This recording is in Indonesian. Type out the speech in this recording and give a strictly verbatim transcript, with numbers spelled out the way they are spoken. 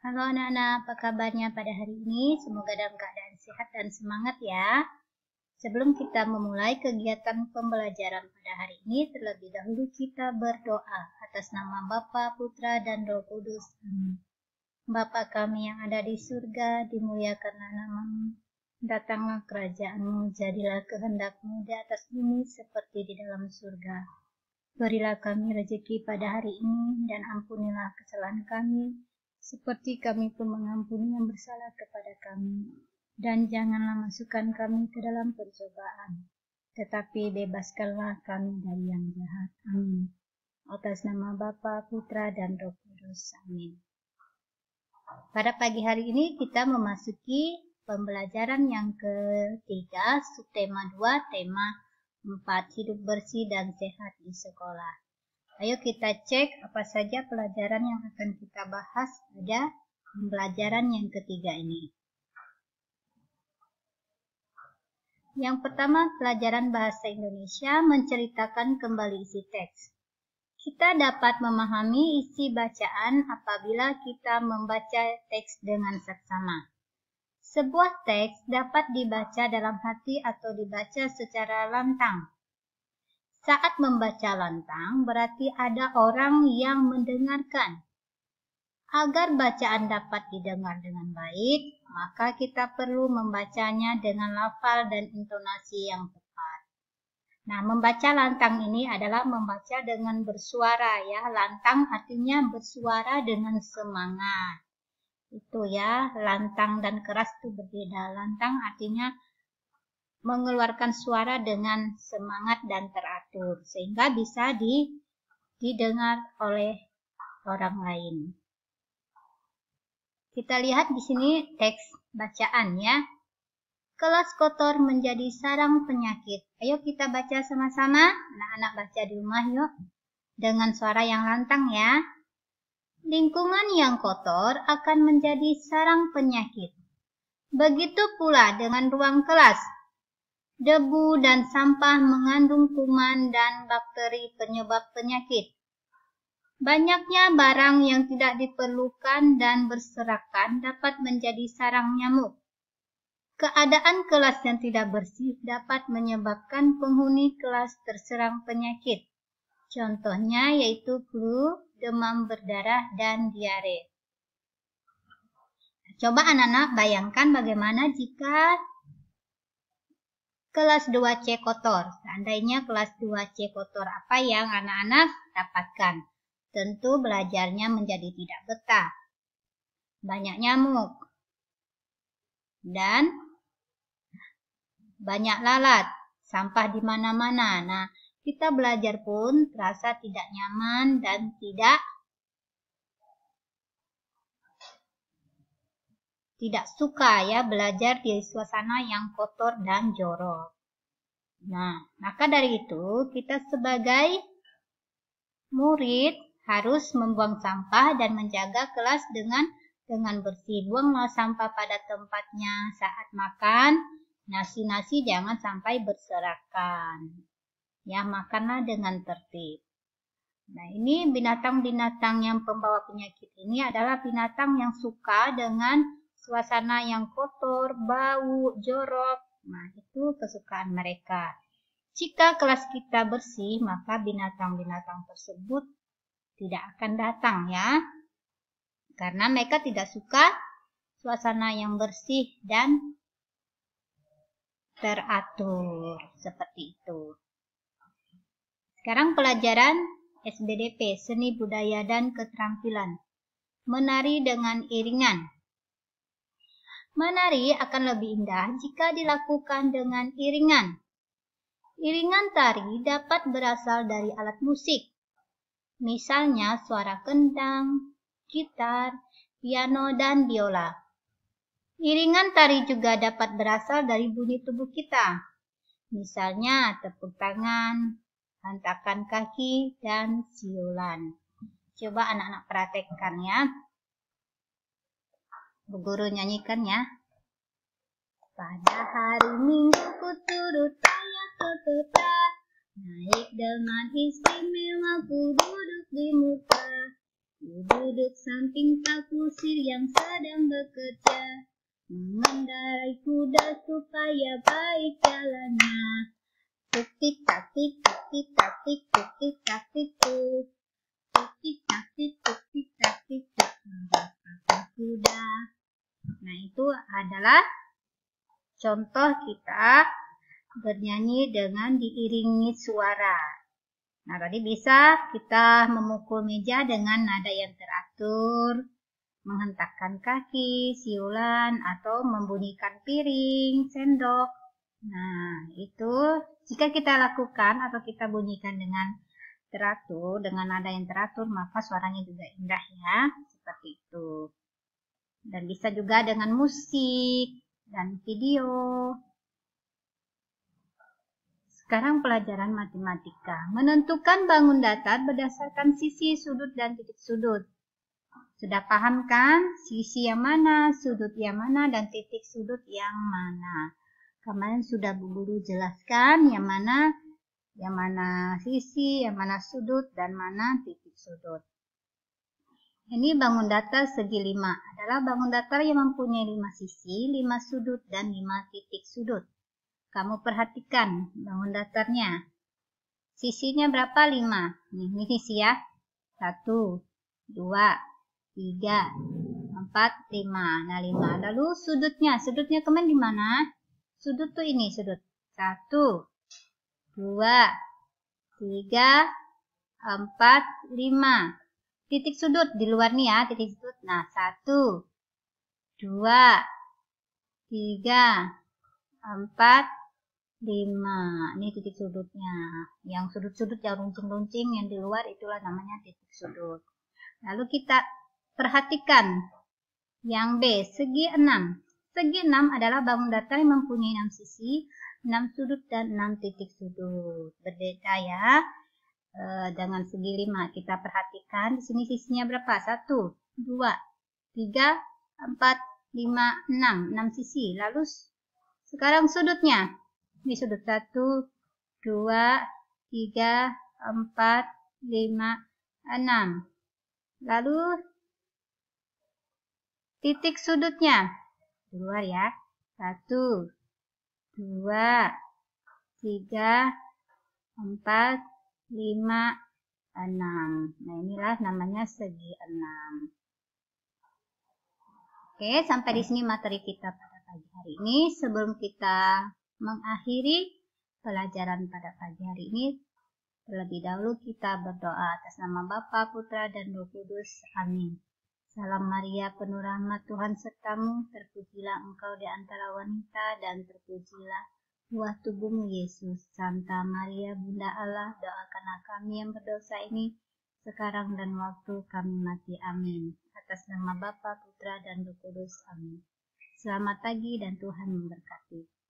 Halo anak-anak, apa kabarnya pada hari ini? Semoga dalam keadaan sehat dan semangat ya. Sebelum kita memulai kegiatan pembelajaran pada hari ini, terlebih dahulu kita berdoa atas nama Bapa, Putra, dan Roh Kudus. Amin. Bapa kami yang ada di surga, dimuliakanlah namamu. Datanglah kerajaanmu, jadilah kehendakmu di atas bumi seperti di dalam surga. Berilah kami rezeki pada hari ini, dan ampunilah kesalahan kami, seperti kami pun mengampuni yang bersalah kepada kami. Dan janganlah masukkan kami ke dalam pencobaan, tetapi bebaskanlah kami dari yang jahat. Amin. Atas nama Bapa, Putra, dan Roh Kudus. Amin. Pada pagi hari ini kita memasuki pembelajaran yang ketiga, subtema dua, tema empat, hidup bersih dan sehat di sekolah. Ayo kita cek apa saja pelajaran yang akan kita bahas pada pembelajaran yang ketiga ini. Yang pertama, pelajaran bahasa Indonesia menceritakan kembali isi teks. Kita dapat memahami isi bacaan apabila kita membaca teks dengan seksama. Sebuah teks dapat dibaca dalam hati atau dibaca secara lantang. Saat membaca lantang, berarti ada orang yang mendengarkan. Agar bacaan dapat didengar dengan baik, maka kita perlu membacanya dengan lafal dan intonasi yang tepat. Nah, membaca lantang ini adalah membaca dengan bersuara ya. Lantang artinya bersuara dengan semangat. Itu ya, lantang dan keras itu berbeda. Lantang artinya mengeluarkan suara dengan semangat dan teratur, sehingga bisa di, didengar oleh orang lain. Kita lihat di sini teks bacaan ya. Kelas kotor menjadi sarang penyakit. Ayo kita baca sama-sama. Anak-anak baca di rumah yuk. Dengan suara yang lantang ya. Lingkungan yang kotor akan menjadi sarang penyakit. Begitu pula dengan ruang kelas. Debu dan sampah mengandung kuman dan bakteri penyebab penyakit. Banyaknya barang yang tidak diperlukan dan berserakan dapat menjadi sarang nyamuk. Keadaan kelas yang tidak bersih dapat menyebabkan penghuni kelas terserang penyakit. Contohnya yaitu flu, demam berdarah, dan diare. Coba anak-anak bayangkan bagaimana jika kelas dua C kotor. Seandainya kelas dua C kotor, apa yang anak-anak dapatkan? Tentu belajarnya menjadi tidak betah. Banyak nyamuk. Dan banyak lalat. Sampah di mana-mana. Nah, kita belajar pun terasa tidak nyaman dan tidak tidak suka ya belajar di suasana yang kotor dan jorok. Nah, maka dari itu kita sebagai murid harus membuang sampah dan menjaga kelas dengan dengan bersih. Buanglah sampah pada tempatnya saat makan. Nasi-nasi jangan sampai berserakan. Ya, makanlah dengan tertib. Nah, ini binatang-binatang yang pembawa penyakit ini adalah binatang yang suka dengan suasana yang kotor, bau, jorok. Nah, itu kesukaan mereka. Jika kelas kita bersih, maka binatang-binatang tersebut tidak akan datang ya. Karena mereka tidak suka suasana yang bersih dan teratur. Seperti itu. Sekarang pelajaran S B D P, Seni Budaya dan Keterampilan. Menari dengan iringan. Menari akan lebih indah jika dilakukan dengan iringan. Iringan tari dapat berasal dari alat musik. Misalnya suara kendang, gitar, piano, dan biola. Iringan tari juga dapat berasal dari bunyi tubuh kita. Misalnya tepuk tangan, hentakan kaki, dan siulan. Coba anak-anak praktekkan ya. Bu Guru nyanyikan ya. Pada hari Minggu ku turut ayah ke kota, naik dengan istimewa ku duduk di muka. Ku duduk samping Pak Kusir yang sedang bekerja, mengendarai kuda supaya baik jalannya. Tik tak tik tik tak tik tik tak tik tuh. Tik tak tik tik tak tik tik kuda. Nah, itu adalah contoh kita bernyanyi dengan diiringi suara. Nah, tadi bisa kita memukul meja dengan nada yang teratur, menghentakkan kaki, siulan, atau membunyikan piring, sendok. Nah, itu jika kita lakukan atau kita bunyikan dengan teratur, dengan nada yang teratur, maka suaranya juga indah ya, seperti itu. Dan bisa juga dengan musik dan video. Sekarang pelajaran matematika. Menentukan bangun datar berdasarkan sisi, sudut, dan titik sudut. Sudah paham kan? Sisi yang mana, sudut yang mana, dan titik sudut yang mana. Kemarin sudah Bu Guru jelaskan yang mana, yang mana sisi, yang mana sudut, dan mana titik sudut. Ini bangun datar segi lima. Adalah bangun datar yang mempunyai lima sisi, lima sudut, dan lima titik sudut. Kamu perhatikan bangun datarnya. Sisinya berapa? lima. Nih, ini sisi ya. satu, dua, tiga, empat, lima. Nah, lima. Lalu sudutnya. Sudutnya kemana di mana? Sudut tuh ini sudut. satu, dua, tiga, empat, lima. Titik sudut di luar nih ya. Titik sudut. Nah, satu, dua, tiga, empat, lima. Ini titik sudutnya. Yang sudut-sudut yang runcing-runcing yang di luar itulah namanya titik sudut. Lalu kita perhatikan yang B, segi enam. Segi enam adalah bangun datar yang mempunyai enam sisi, enam sudut, dan enam titik sudut. Berbeda ya e, dengan segi lima. Kita perhatikan di sini sisinya berapa? satu, dua, tiga, empat, lima, enam. enam sisi. Lalu sekarang sudutnya. Ini sudut satu, dua, tiga, empat, lima, enam. Lalu titik sudutnya. Di luar ya. satu, dua, tiga, empat, lima, enam. Nah, inilah namanya segi enam. Oke, sampai di sini materi kita pada pagi hari ini. Sebelum kita mengakhiri pelajaran pada pagi hari ini, terlebih dahulu kita berdoa atas nama Bapa, Putra, dan Roh Kudus. Amin. Salam Maria, penuh rahmat, Tuhan sertamu, terpujilah engkau di antara wanita, dan terpujilah buah tubuhmu Yesus. Santa Maria, Bunda Allah, doakanlah kami yang berdosa ini, sekarang dan waktu kami mati. Amin. Atas nama Bapa, Putra, dan Roh Kudus. Amin. Selamat pagi dan Tuhan memberkati.